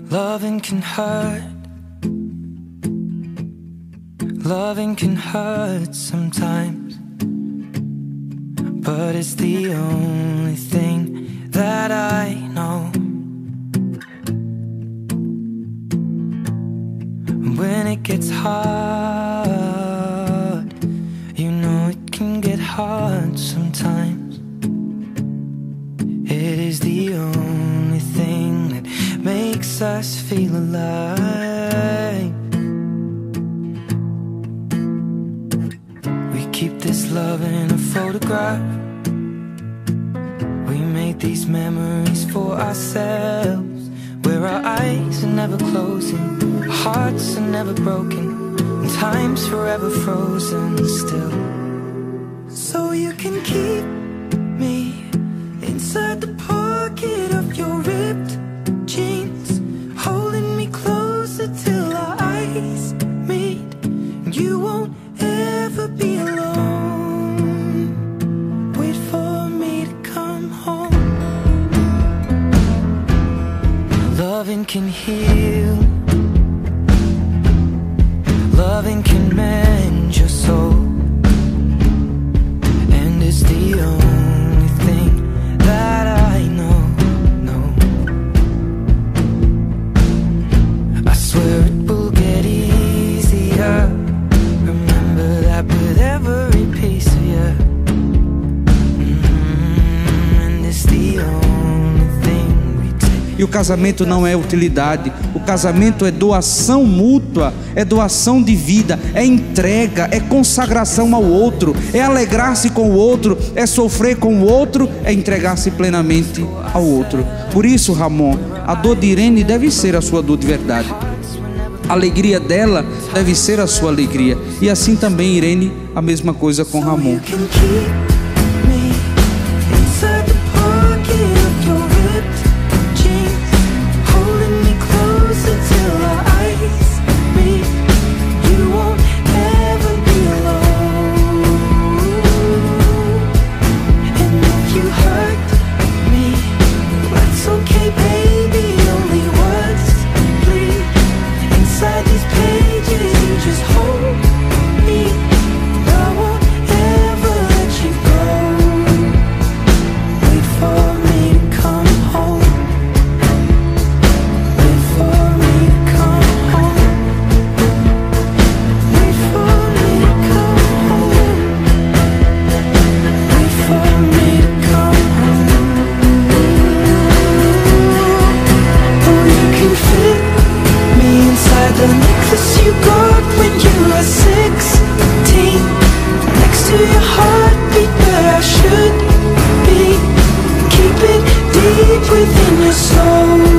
Loving can hurt. Loving can hurt sometimes, but it's the only thing that I know. When it gets hard, you know it can get hard sometimes. It is the only thing that makes us feel alive. We keep this love in a photograph. We made these memories for ourselves, where our eyes are never closing, our hearts are never broken, and time's forever frozen still. So you can keep me inside the pocket of your ripped jeans, holding me closer till our eyes meet. You won't ever be alone. Wait for me to come home. Loving can heal. Loving can mend your soul, and it's the only thing that I know. I swear it will get easier. Remember that with every piece of you. And it's the only thing we take. E o casamento não é utilidade. O casamento é doação mútua, é doação de vida, é entrega, é consagração ao outro, é alegrar-se com o outro, é sofrer com o outro, é entregar-se plenamente ao outro. Por isso, Ramon, a dor de Irene deve ser a sua dor de verdade. A alegria dela deve ser a sua alegria. E assim também, Irene, a mesma coisa com Ramon. The necklace you got when you were 16, next to your heartbeat where I should be. Keep it deep within your soul.